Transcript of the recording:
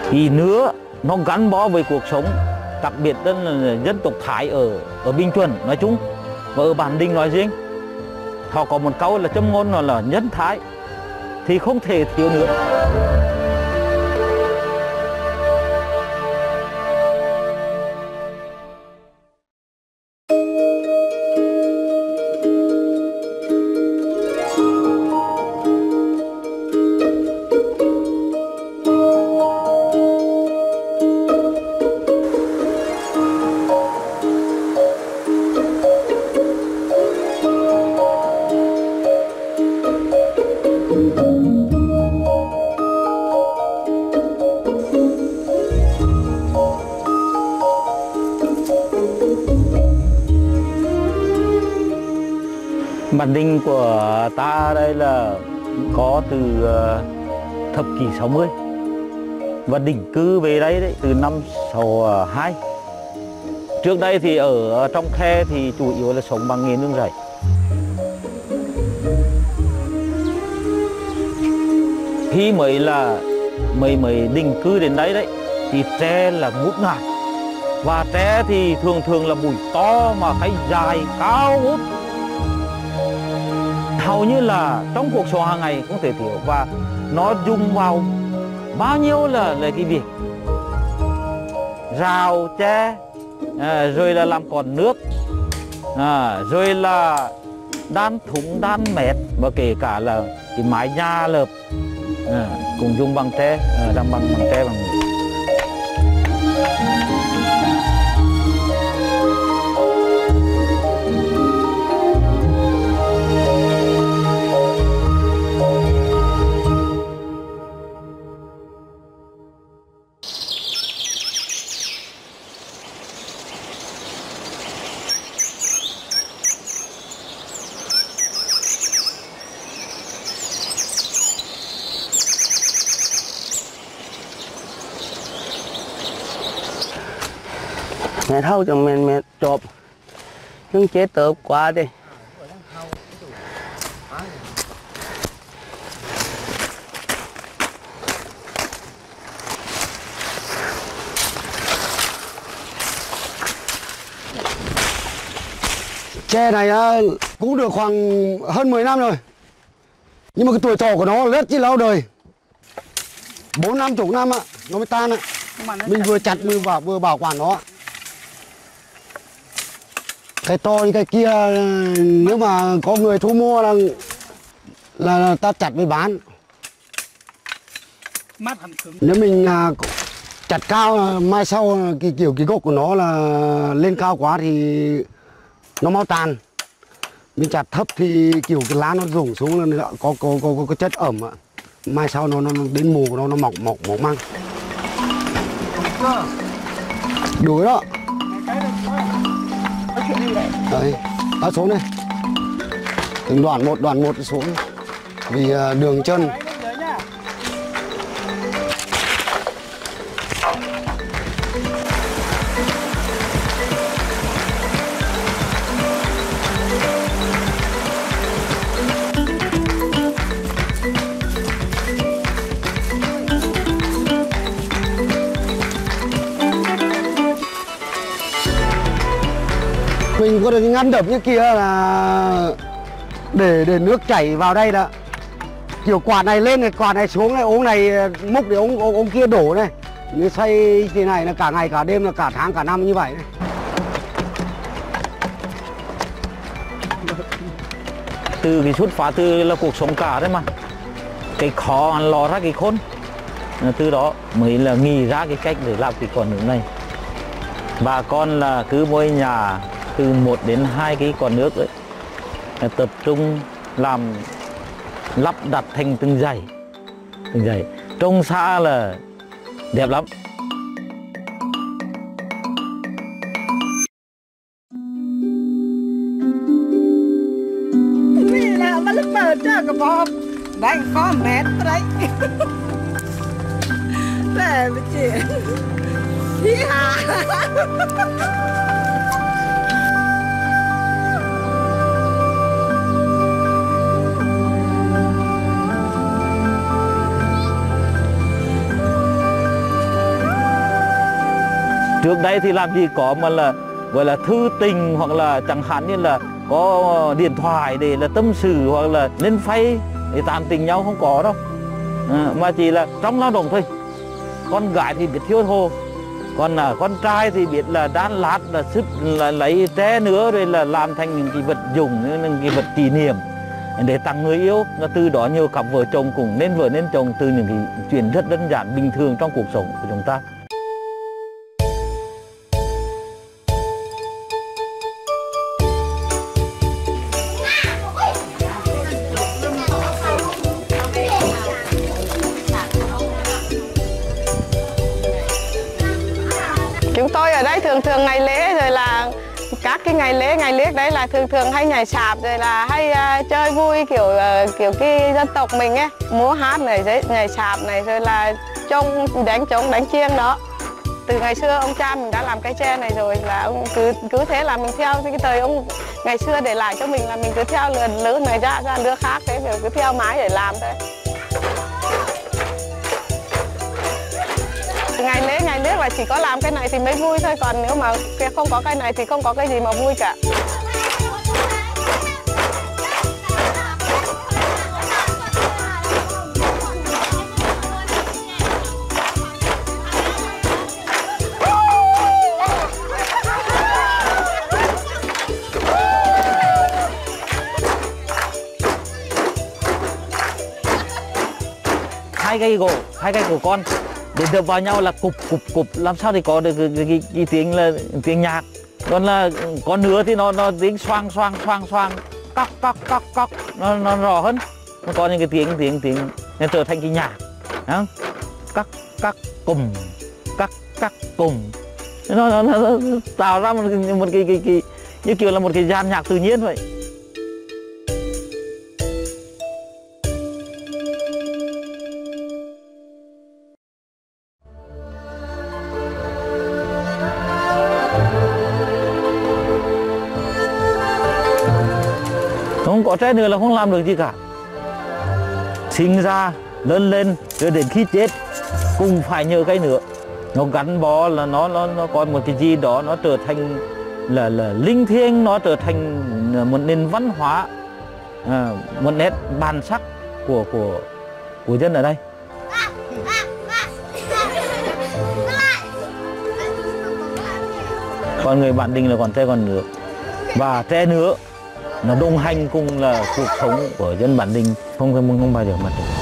thì nữa nó gắn bó với cuộc sống, đặc biệt là dân tộc Thái ở Bình Chuẩn nói chung và ở Bản Đình nói riêng. Họ có một câu là châm ngôn là nhân Thái thì không thể thiếu nữa. Bản Đình của ta đây là có từ thập kỷ 60 và định cư về đây đấy từ năm 62. Trước đây thì ở trong khe thì chủ yếu là sống bằng nghề nương rẫy. Khi mới định cư đến đấy đấy thì tre là ngút ngàn, và tre thì thường là bụi to mà cây dài cao ngút, hầu như là trong cuộc sống hàng ngày không thể thiếu, và nó dùng vào bao nhiêu là cái việc rào tre, rồi là làm còn nước, rồi là đan thúng đan mét, và kể cả là cái mái nhà lợp cũng dùng bằng tre, bằng tre bằng mẹ thâu cho mẹ chộp nhưng chế tớp quá đi. Tre này cũng được khoảng hơn 10 năm rồi, nhưng mà cái tuổi thọ của nó rất chi lâu đời, 40-50 năm nó mới tan. Mình vừa chặt vừa bảo quản nó. Cái to như cái kia nếu mà có người thu mua là ta chặt mới bán. Nếu mình chặt cao mai sau cái gốc của nó là lên cao quá thì nó mau tàn. Mình chặt thấp thì kiểu cái lá nó rụng xuống là có chất ẩm ạ. Mai sau nó đến mùa của nó mỏng măng. Đủ đó. Đấy, ta xuống đây. Từng đoạn một xuống. Vì đường chân. Mình có được ngăn đập như kia là để nước chảy vào đây đó. Kiểu quạt này lên này, quạt này xuống này, ống này múc để ống kia đổ này. Như xoay thế này là cả ngày cả đêm, là cả tháng cả năm như vậy. Từ cái xuất phát từ là cuộc sống cả đấy mà. Cái khó lò ra cái khôn. Từ đó mới là nghĩ ra cái cách để làm cái con nước này. Bà con là cứ mỗi nhà từ 1 đến 2 cái con nước ấy, tập trung làm lắp đặt thành từng dãy, trông xa là đẹp lắm. Vì là mà lúc bờ chơi cái bom đánh con mét đấy. Để mà chị đi hà. trước đây thì làm gì có mà là gọi là thư tình, hoặc là chẳng hạn như là có điện thoại để là tâm sự hoặc là lên phay để tán tình nhau, không có đâu. Mà chỉ là trong lao động thôi. Con gái thì biết thiêu thô, còn con trai thì biết là đan lát, là sức là lấy tre nữa rồi là làm thành những cái vật dụng, những cái vật kỷ niệm để tặng người yêu. Và từ đó nhiều cặp vợ chồng cũng nên vợ nên chồng từ những cái chuyện rất đơn giản bình thường trong cuộc sống của chúng ta. Chúng tôi ở đây thường ngày lễ rồi là các cái ngày lễ đấy là thường hay nhảy sạp, rồi là hay chơi vui kiểu cái dân tộc mình ấy, múa hát này, nhảy sạp này, rồi là trống đánh chiêng đó. Từ ngày xưa ông cha mình đã làm cái tre này rồi, là ông cứ thế là mình theo cái thời ông ngày xưa để lại cho mình, là mình cứ theo lứa này ra lứa khác, thế rồi cứ theo mái để làm thôi. Ngày lễ là chỉ có làm cái này thì mới vui thôi, còn nếu mà không có cái này thì không có cái gì mà vui cả. Hai cây của con để đập vào nhau là cục làm sao thì có được cái tiếng là tiếng nhạc. Còn là con nữa thì nó tiếng xoang cóc nó rõ hơn. Nó có những cái tiếng nó trở thành cái nhạc, không? Cắc cùng nó tạo ra một cái như kiểu là một cái dàn nhạc tự nhiên vậy. Không có tre nữa là không làm được gì cả. Sinh ra, lớn lên, rồi đến khi chết cũng phải nhờ cây nữa. Nó gắn bó là nó có một cái gì đó, nó trở thành là linh thiêng, nó trở thành một nền văn hóa, một nét bản sắc của dân ở đây. Còn người Bản Đình là còn tre còn nữa, và tre nữa nó đồng hành cùng là cuộc sống của dân Bản Đình không bao giờ mất được.